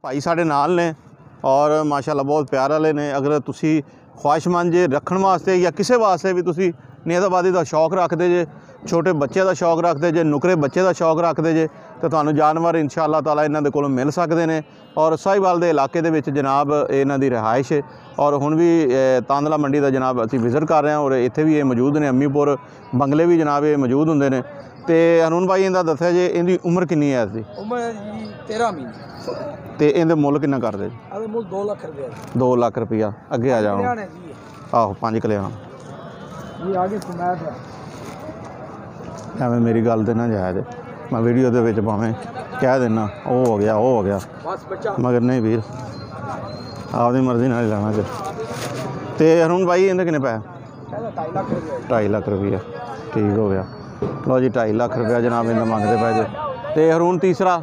भाई साढ़े नाल ने और माशाल्लाह बहुत प्यार वाले ने। अगर तुसी ख्वाहिशमंद जे रखण वास्ते या किसी वास्ते भी तुसी नेज़ाबादी का शौक रखते जे, छोटे बच्चे का शौक रखते जे, नुकरे बच्चे का शौक रखते जे, तो तुहानूं जानवर इंशाअल्लाह ताला इन्हां दे कोलों मिल सकते हैं। और साहिवाल दे इलाके दे विच जनाब इन्हां दी रिहाइश है और हुण भी तांदला मंडी का जनाब असीं विजिट कर रहे हैं और इत्थे भी ये मौजूद ने। अम्मीपुर बंगले भी जनाब ये मौजूद हुंदे ने। तो हरून भाई इंदा दस्सिया जे इहदी उम्र कितनी है? इसकी उम्र जी 13 महीने। तो इहदे मुੱਲ किन्ना करदे? अबे मुੱਲ 2 लाख रुपया। 2 लाख रुपया। अगे आ जाओ। आहो 5 कल्याण ये आगे सुनाया था। एवं मेरी गल तो ना जायज़, मैं वीडियो के विच भावें कह देना वो हो गया वो हो गया, मगर नहीं वीर आपकी मर्जी नाल लेना जो। तो हरून भाई इन्हें कितने पैसे? 2.5 लाख रुपया। ठीक हो गया। लो जी 2.5 लाख रुपया जनाब इन्हें मंगते पे जे। तो हरून तीसरा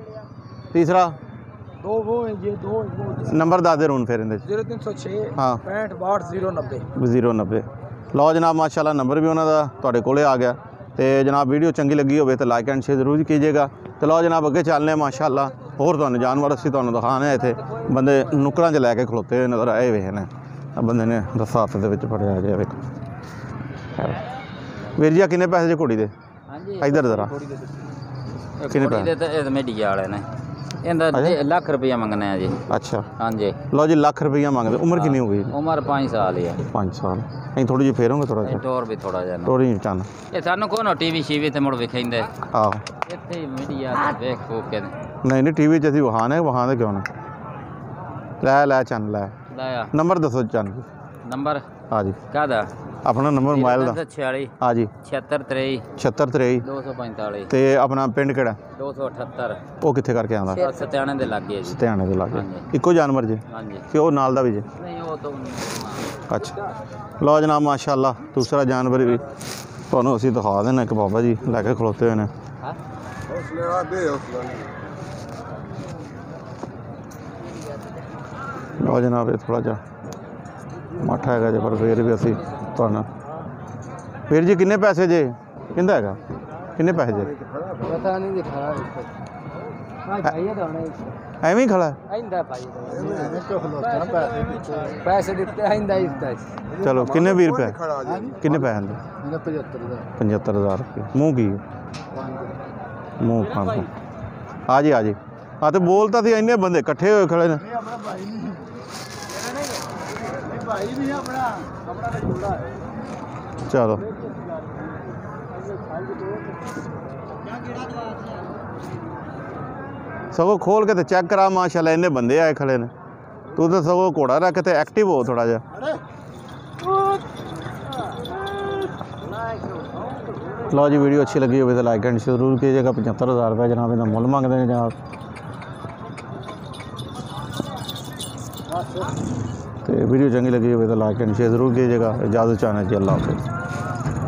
दो वो है ये दो नंबर दस दे हरून फिर इन्हें 0306 हाँ 65 090। लो जनाब माशाल्लाह नंबर भी उन्होंने तुहाडे कोले आ गया। तो जनाब वीडियो चंगी लगी हो तो लाइक एंड शेयर जरूर कीजिएगा। तो लो जनाब अगे चलने माशाल्लाह होर तुहानूं जानवर असीं तुहानूं दिखाने इत्थे बंदे नुक्करां च लैके खलोते हुए नज़र आए हुए हैं। बंदे ने रस्सा हत्थ दे विच फड़िया जिहा वेखो। वीर जी किन्ने पैसे जे घोड़ी दे? इधर जरा किन्ने पैसे? इनका लाख रुपया मंगना है जी। अच्छा हाँ जी। लो जी लाख रुपया मंगते। उम्र कितनी हो गई? उम्र 5 साल ही है। 5 साल। नहीं थोड़ी जी फेरोगे थोड़ा सा टोर भी थोड़ा जा टोरी चन ये सानू कौन टीवी शीवी ते मुड़ विखाइंदा है। आहो इत्थे ही मीडिया देख फूक के नहीं टीवी च असीं वहाने वहां क्यों ना लै चन लै लाया। नंबर दसो चन नंबर हाँ जी कादा अपना नंबर मोबाइल का 46 हाँ जी 76 76 245 ते अपना पिंड केड़ा 278 वो कित्थे करके आंदा? सत्याने दे लागे जी। सत्याने दे लागे। हाँ जी। इक्को जानवर जी हाँ जी। कि वो नाल दा भी जी? नहीं वो तो अच्छा लो जनाब माशाल्लाह दूसरा जानवर भी तुहानूं असीं दिखा देना। एक बाबा जी लैके खलोते हुए ने। लो जनाब ये थोड़ा जा मठ है जे पर फिर भी असीं तुहानूं वीर जी किन्ने पैसे जे किंदा हैगा किन्ने पैसे जे? पता नहीं दिखा एवें ही खड़ा है? पैसे देते आइंदा इसका। चलो किन्ने 20 रुपए किन्ने पैसे आंदे? 75,000 रुपये। मुँह की मुँह खांदा आ जी हाँ तो बोलता थी इन्ने बंदे इकट्ठे हुए खड़े ने। चलो सगों खोल के तो चेक करा माशाल्लाह इन्ने बंदे आए खड़े ने। तू तो सगों घोड़ा रख के एक्टिव हो थोड़ा जा। लो जी वीडियो अच्छी लगी हो तो लाइक एंड शेयर जरूर कीजिएगा। 75,000 रुपये जनाब इन्हें मुल मंगते हैं जनाब। तो वीडियो चंगी लगी हो तो लाइक एंड शेयर जरूर कीजिएगा। इजाज़त चाहना जी अल्लाह हाफ़िज़।